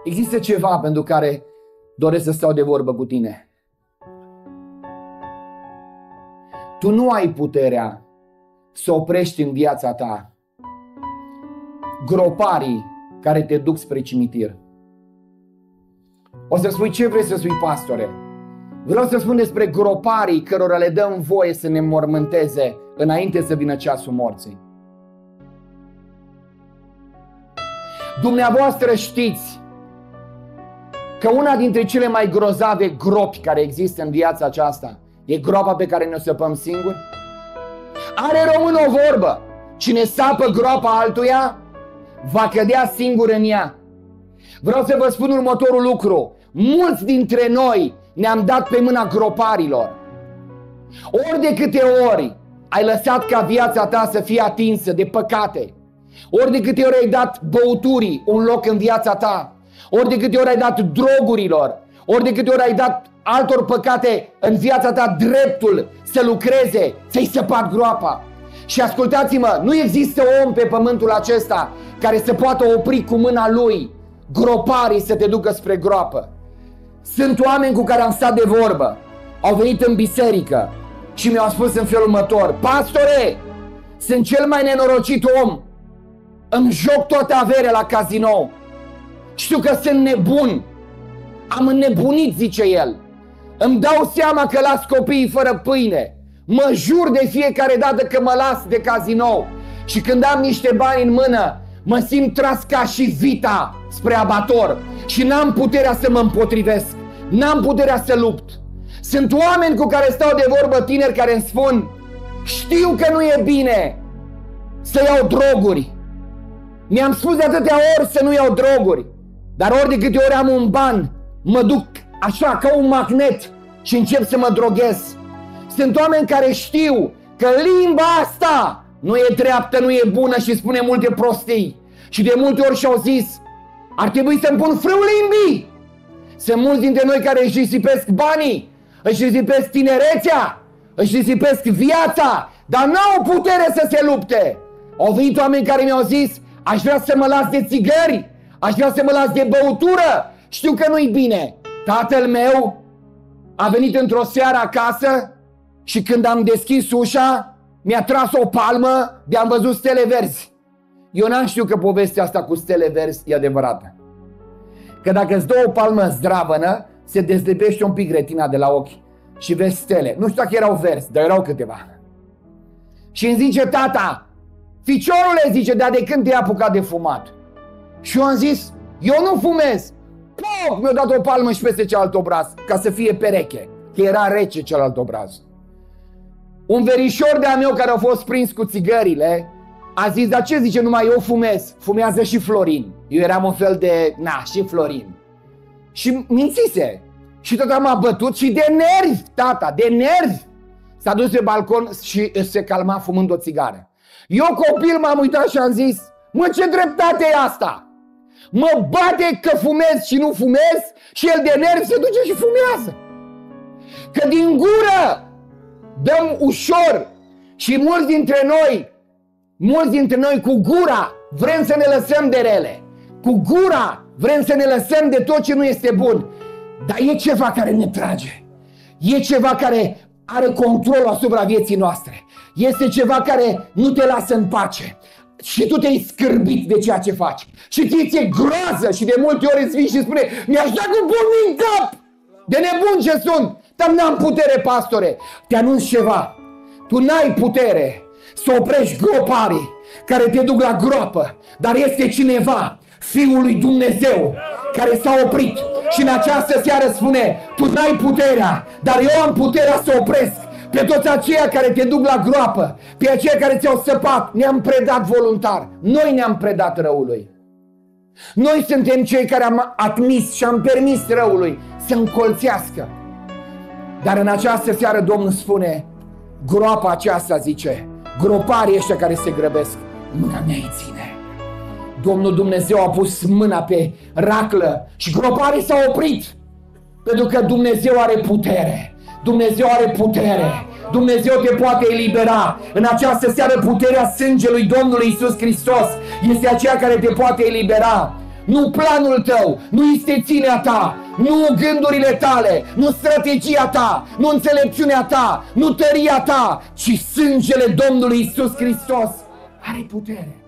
Există ceva pentru care doresc să stau de vorbă cu tine. Tu nu ai puterea să oprești în viața ta groparii care te duc spre cimitir. O să spui, ce vrei să spui, pastore? Vreau să spun despre groparii cărora le dăm voie să ne mormânteze înainte să vină ceasul morții. Dumneavoastră știți că una dintre cele mai grozave gropi care există în viața aceasta e groapa pe care ne-o săpăm singuri? Are român o vorbă: cine sapă groapa altuia va cădea singur în ea. Vreau să vă spun următorul lucru: mulți dintre noi ne-am dat pe mâna groparilor. Ori de câte ori ai lăsat ca viața ta să fie atinsă de păcate, ori de câte ori ai dat băuturii un loc în viața ta, ori de câte ori ai dat drogurilor, ori de câte ori ai dat altor păcate în viața ta dreptul să lucreze, să-i săpat groapa. Și ascultați-mă, nu există om pe pământul acesta care să poată opri cu mâna lui groparii să te ducă spre groapă. Sunt oameni cu care am stat de vorbă, au venit în biserică și mi-au spus în felul următor: pastore, sunt cel mai nenorocit om, îmi joc toată averea la casino, știu că sunt nebun, am înnebunit, zice el, îmi dau seama că las copiii fără pâine, mă jur de fiecare dată că mă las de casino și când am niște bani în mână mă simt tras ca și vita spre abator și n-am puterea să mă împotrivesc, n-am puterea să lupt. Sunt oameni cu care stau de vorbă, tineri, care îmi spun: știu că nu e bine să iau droguri, mi-am spus de atâtea ori să nu iau droguri, dar ori de câte ori am un ban, mă duc așa ca un magnet și încep să mă droghez. Sunt oameni care știu că limba asta nu e dreaptă, nu e bună și spune multe prostii. Și de multe ori și-au zis: ar trebui să-mi pun frâu limbii. Sunt mulți dintre noi care își risipesc banii, își risipesc tinerețea, își risipesc viața, dar n-au putere să se lupte. Au venit oameni care mi-au zis: aș vrea să mă las de țigări, aș vrea să mă las de băutură, știu că nu-i bine. Tatăl meu a venit într-o seară acasă și când am deschis ușa, mi-a tras o palmă de-am văzut stele verzi. Eu n-am știut că povestea asta cu stele verzi e adevărată. Că dacă îți dă o palmă zdravănă, se dezlipește un pic retina de la ochi și vezi stele. Nu știu dacă erau verzi, dar erau câteva. Și îmi zice tata: ficiorule, zice, dar de când te-ai apucat de fumat? Și eu am zis: eu nu fumez. Poc, mi-a dat o palmă și peste cealaltă obraz, ca să fie pereche, că era rece celălalt obraz. Un verișor de-a meu care a fost prins cu țigările a zis: dar ce, zice, numai eu fumez? Fumează și Florin. Eu eram un fel de, și Florin. Și mințise. Și tot m-a bătut și de nervi, tata, de nervi. S-a dus pe balcon și se calma fumând o țigară. Eu, copil, m-am uitat și am zis: mă, ce dreptate e asta? Mă bate că fumez și nu fumez și el de nervi se duce și fumează. Că din gură dăm ușor și mulți dintre noi cu gura vrem să ne lăsăm de rele. Cu gura vrem să ne lăsăm de tot ce nu este bun. Dar e ceva care ne trage. E ceva care are controlul asupra vieții noastre. Este ceva care nu te lasă în pace. Și tu te-ai scârbit de ceea ce faci. Și ți-e groază și de multe ori îți vii și spune: mi-aș da cu pumnii în cap! De nebun ce sunt! Dar n-am putere, pastore! Te anunț ceva. Tu n-ai putere să oprești groparii care te duc la groapă. Dar este cineva, Fiul lui Dumnezeu, care s-a oprit și în această seară spune: tu n-ai puterea, dar eu am puterea să opresc pe toți aceia care te duc la groapă, pe aceia care ți-au săpat. Ne-am predat voluntar. Noi ne-am predat răului. Noi suntem cei care am admis și am permis răului să încolțească. Dar în această seară Domnul spune: groapa aceasta, zice, groparii ăștia care se grăbesc, mâna mea îi ține. Domnul Dumnezeu a pus mâna pe raclă și groparii s-au oprit. Pentru că Dumnezeu are putere. Dumnezeu are putere. Dumnezeu te poate elibera. În această seară puterea sângelui Domnului Iisus Hristos este aceea care te poate elibera. nu planul tău, nu istețimea ta, nu gândurile tale, nu strategia ta, nu înțelepciunea ta, nu tăria ta, ci sângele Domnului Iisus Hristos are putere.